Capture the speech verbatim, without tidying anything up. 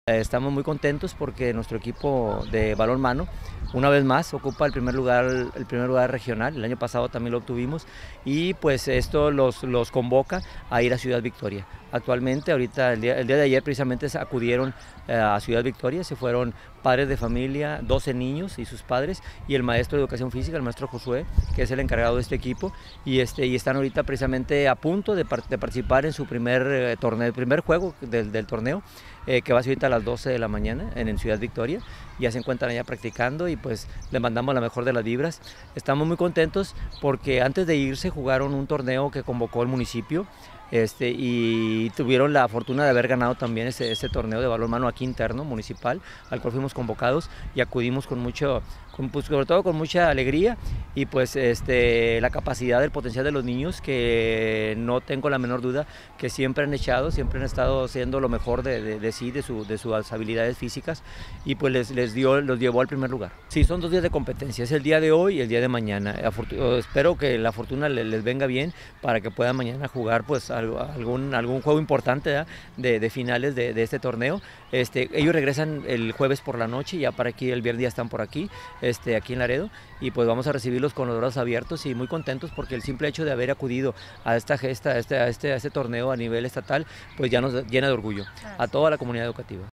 Estamos muy contentos porque nuestro equipo de balonmano, una vez más, ocupa el primer lugar, el primer lugar regional. El año pasado también lo obtuvimos y pues esto los, los convoca a ir a Ciudad Victoria. Actualmente, ahorita, el día, el día de ayer precisamente acudieron eh, a Ciudad Victoria, se fueron padres de familia, doce niños y sus padres, y el maestro de educación física, el maestro Josué, que es el encargado de este equipo, y, este, y están ahorita precisamente a punto de, par de participar en su primer eh, torneo, primer juego del, del torneo, eh, que va a ser ahorita a las doce de la mañana en, en Ciudad Victoria. Ya se encuentran allá practicando y pues le mandamos la mejor de las vibras. Estamos muy contentos porque antes de irse jugaron un torneo que convocó el municipio. Este, y tuvieron la fortuna de haber ganado también ese, ese torneo de balonmano aquí interno, municipal, al cual fuimos convocados y acudimos con mucho, con, pues, sobre todo con mucha alegría y pues este, la capacidad, el potencial de los niños, que no tengo la menor duda que siempre han echado, siempre han estado haciendo lo mejor de, de, de sí, de, su, de sus habilidades físicas, y pues les, les dio, los llevó al primer lugar. Sí, son dos días de competencia, es el día de hoy y el día de mañana. Espero que la fortuna les, les venga bien para que puedan mañana jugar pues algún, algún juego importante de, de finales de, de este torneo. Este, ellos regresan el jueves por la noche, ya para aquí el viernes ya están por aquí, este, aquí en Laredo, y pues vamos a recibirlos con los brazos abiertos y muy contentos porque el simple hecho de haber acudido a esta gesta, a este, a este, a este torneo a nivel estatal, pues ya nos llena de orgullo a toda la comunidad educativa.